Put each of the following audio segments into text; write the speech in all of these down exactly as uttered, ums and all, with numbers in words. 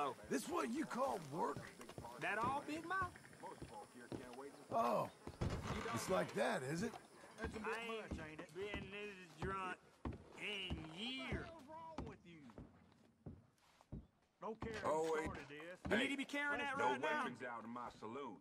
Hello. This what you call work? That all, Big Mouth? Oh, it's like that, is it? That's a bit much, ain't it? Been this drunk in years. What's wrong with you? No care Oh, who wait. started this. Hey, You need to be carrying that no right now. weapons out in my saloon.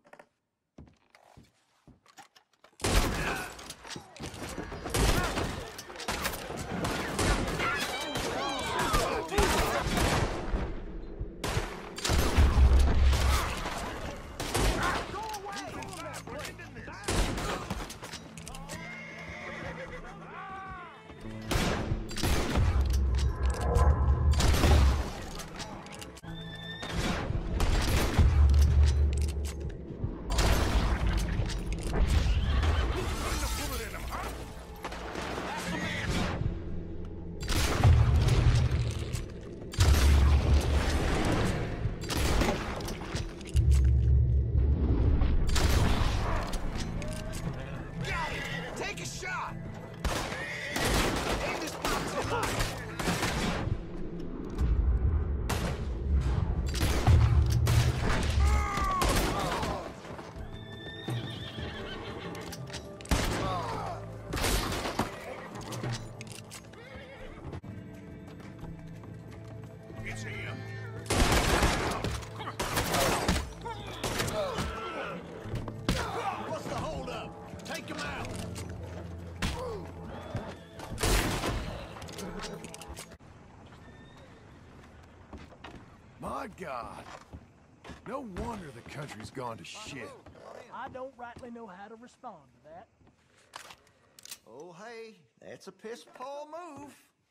My God. No wonder the country's gone to shit. I don't rightly know how to respond to that. Oh, hey, that's a piss-poor move.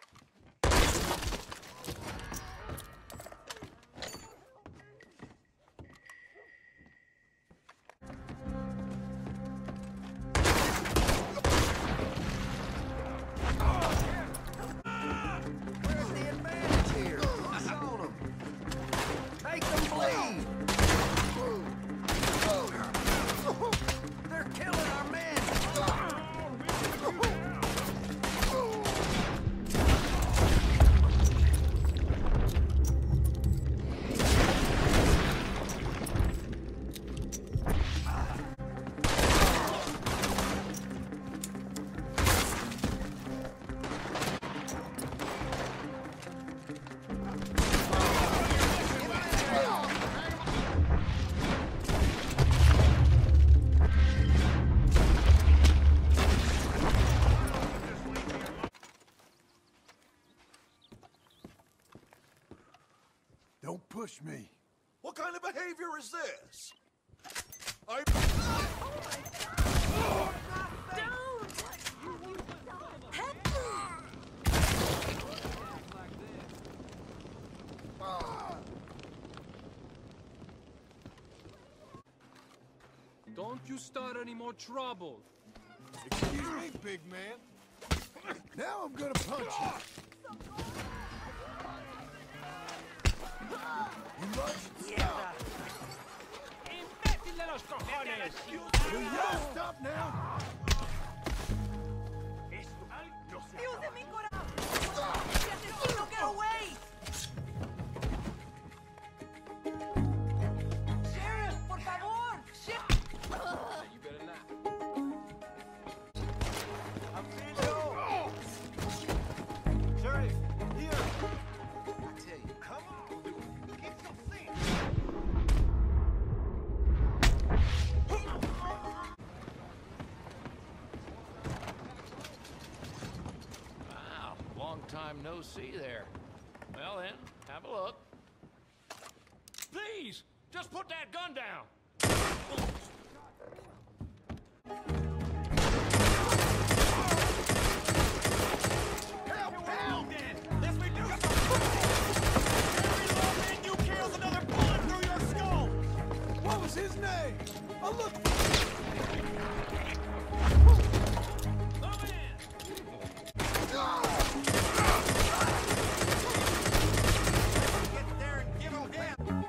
Where's the advantage here? Push on them. Make them bleed. They're killing our men. Don't push me. What kind of behavior is this? I... Don't you start any more trouble. Excuse me, big man. Now I'm gonna punch you. You much? ¡Imbécil de los cojones! Will you stop now? ¡Dios de mi corazón! ¡Ese asesino, get away! Sheriff, por favor! Sheriff! You better not. Sheriff, here. I tell you, come on. Get some sense. Wow, long time no see there. Well then, have a look. Please, just put that gun down. Help! Help! Yes, we do! Every lawman you kill's another bullet through your skull! What was his name? I look. Come in! Get there and give him hell!